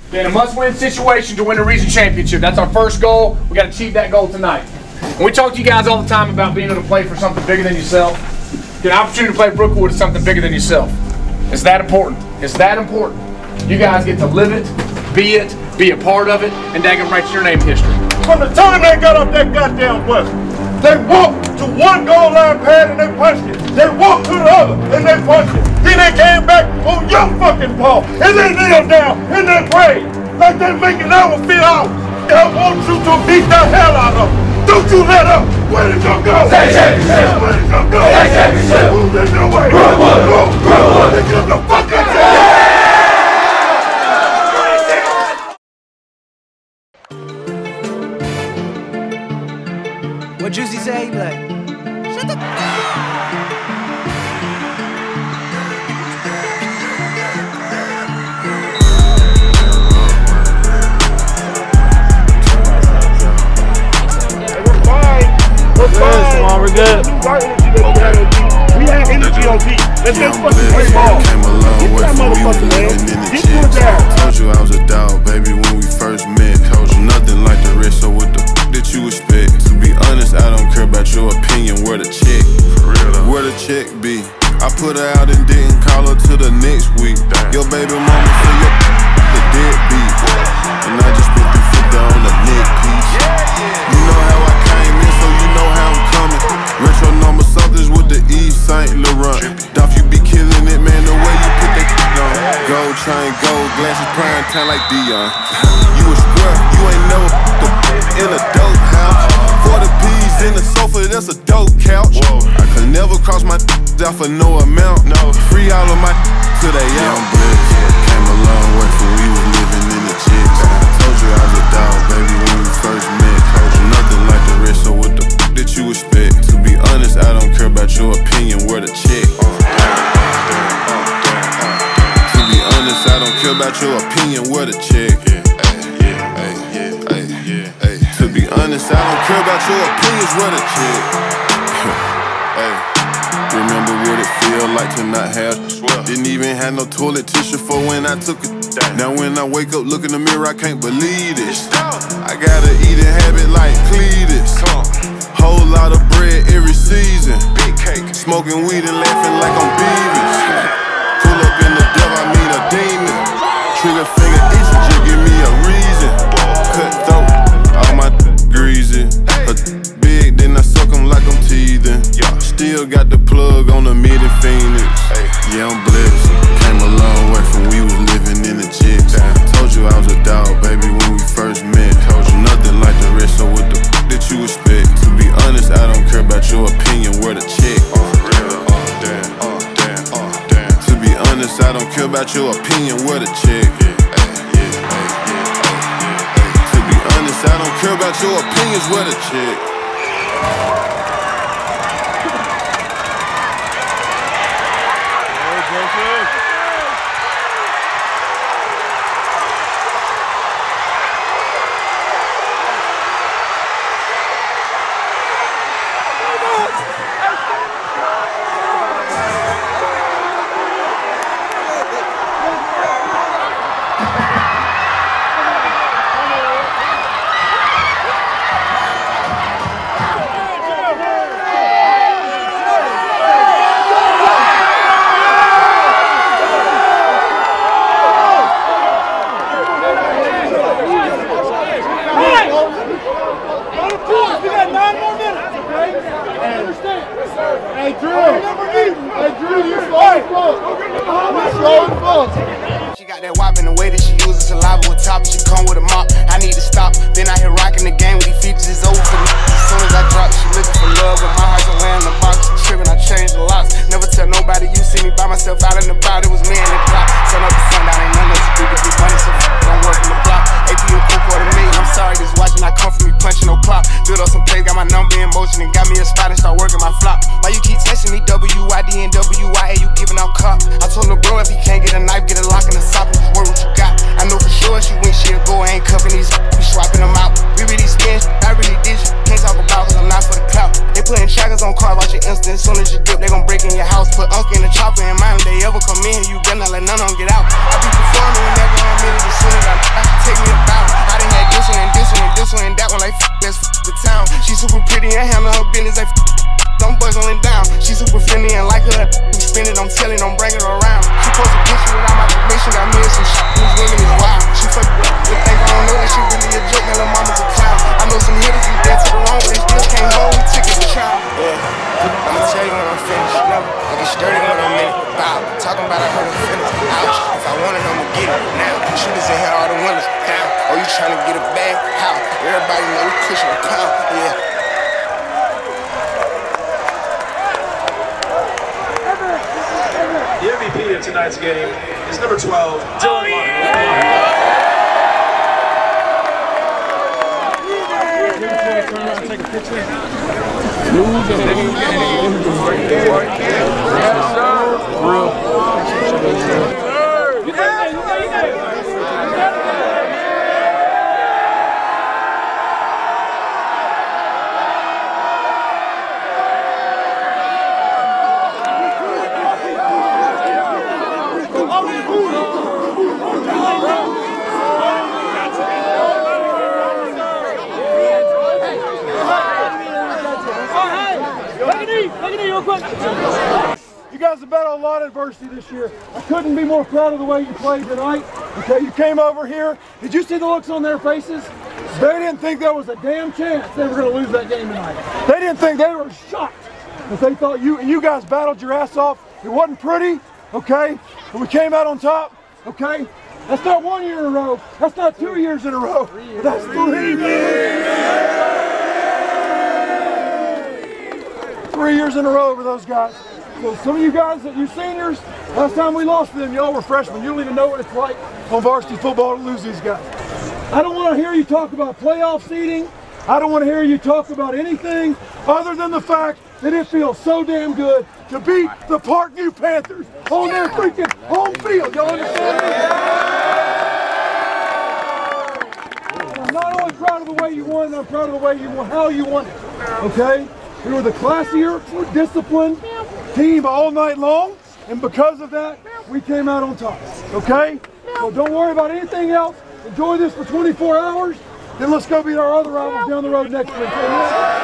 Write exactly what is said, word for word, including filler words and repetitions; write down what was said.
in a must-win situation to win a region championship. That's our first goal. We got to achieve that goal tonight. And we talk to you guys all the time about being able to play for something bigger than yourself. The opportunity to play Brookwood is something bigger than yourself. It's that important. It's that important. You guys get to live it, be it, be a part of it, and daggum write your name in history. From the time they got off that goddamn bus, they walked to one goal line pad and they punched it. They walked to the other and they punched it. Then they came back on your fucking ball and they kneel down and they pray like they're making our fit out. I want you to beat the hell out of them. Don't you let up. Where did you go? State championship. Where did you go? State championship. Who's in your way? Brookwood. Go, Brookwood. They give the fucking championship. What Juicy say? He be like, shut the fuck up. We're fine. We're fine. Come on, we're good. We had energy on beat. Let's just fucking play ball. Came a long way that from we was motherfucker, man. living in the Get to it chicks. down. Told you I was a dog, baby, when we first met. Told you nothing like the rest, so what the f did you expect? To be honest, I don't care about your opinion. Where the check? For real though. Where the check be? I put her out and didn't call her till the next week. Damn. Your baby mama say your the deadbeat. And I just put the foot down on the neck piece. Yeah, yeah. You know how I came in, so you know how I'm coming. Retro number somethings with the E Saint Laurent. Dolph, you be killing it, man, the way you put that on. Gold chain, gold glasses, prime time like Dion. You a square, you ain't never the in a dope house. forty P's in the sofa, that's a dope couch. Whoa. I could never cross my out for no amount. No. Free all of my to they young blitz. Came a long way from we was living in the chicks. I told you I was a dog, baby, when we first met. Told you nothing like the rest, so what the f did you expect? To be honest, I don't care about your opinion, where the check? Uh, uh, uh, uh, to be honest, I don't care about your opinion, where the check? Yeah, yeah, ay, yeah, ay, yeah, ay. To be honest, I don't care about your opinions, where the check? Hey, remember what it feel like to not have? Didn't even have no toilet tissue for when I took it. Now when I wake up, look in the mirror, I can't believe this. I got an eating habit like Cletus. Whole lot of bread every season. Big cake. Smoking weed and laughing like I'm Beavis. Pull up in the devil, I mean a demon. Trigger finger itching, just give me a reason. Cut throat, all my greasy. Her big, then I suck them like I'm teething. Still got the plug on the mid and Phoenix. Yeah, I'm blessed. Came a long way from we was living in the chicks. Told you I was a dog, baby, when we first met. Told you nothing like the rest, so what the f did you expect? To be honest, I don't care about your opinion, where the check? Oh, damn, oh, damn, oh, damn, oh, damn. To be honest, I don't care about your opinion, where the check? Yeah, yeah, yeah, yeah, yeah. To be honest, I don't care about your opinions, where the check? Hey, Drew! Hey, Drew, you slow and close. You slow and close. She got that wop in the way that she uses saliva with top. She come with a mop. I need to stop. Been out here rocking the game with these features. It's over for me. As soon as I drop, she looking for love, but my heart's away in the box. Tripping, I changed the locks. Never tell nobody you see me by myself out in the crowd. It was me and the clock. Sun up to sundown, ain't nothing else to do but be money. So don't work in the block. A P M cool quarter million. I'm sorry, this watching not come from me punching no clock. Build up some plays, got my number in motion and got me a spot and start working my flop. Why you keep texting me W I D and W I A? You giving out cop? I told him bro, if he can't get a knife, get a lock in the socket. Word what you got? I know for sure she win, she'll go. I ain't cuffing these, we swapping them out. We really spin, I really dish. Can't talk about cause I'm not for the clout. They putting trackers on cars, watch your instant. As soon as you dip, they gon' break in your house. Put Uncle in the chopper and mind if they ever come in. You better not let none of them get out. I be performing whenever I'm in it. As soon as I as they f them boys only down. She super friendly and like her. We spend it, I'm telling, I'm bringing her around. She supposed to get you without my permission. Got me in some shit. These women is wild. She fuck with the thing I don't know that she really a joke. Now her mama's a clown. I know some hitters is dead to the wrong, but they still can't hold me. Ticket to trial. Yeah. I'ma tell you when I'm finished. Never. I get sturdy when I'm in it. Bow. Talking about I heard her feelings. Ouch. If I want it, I'ma get it. Now. Shooters in here, all the windows down. Oh, you trying to get a bag? How? Everybody know we pushing a pound. Yeah. The M V P of tonight's game is number twelve, Dylan Lyon. Take a picture. You guys have battled a lot of adversity this year. I couldn't be more proud of the way you played tonight. Okay, you came over here. Did you see the looks on their faces? They didn't think there was a damn chance they were going to lose that game tonight. They didn't think, they were shocked. But they thought you, and you guys battled your ass off. It wasn't pretty, okay? But we came out on top, okay? That's not one year in a row. That's not two years in a row. That's three years. Three years in a row over those guys. So some of you guys, you seniors, last time we lost to them, y'all were freshmen. You don't even know what it's like on varsity football to lose these guys. I don't want to hear you talk about playoff seeding. I don't want to hear you talk about anything other than the fact that it feels so damn good to beat the Parkview Panthers on their freaking home field. Y'all understand me? I'm not only proud of the way you won, I'm proud of the way you won, how you won it. Okay? We were the classier, more disciplined team all night long, and because of that, we came out on top. Okay? So don't worry about anything else. Enjoy this for twenty-four hours, then let's go beat our other rivals down the road next week.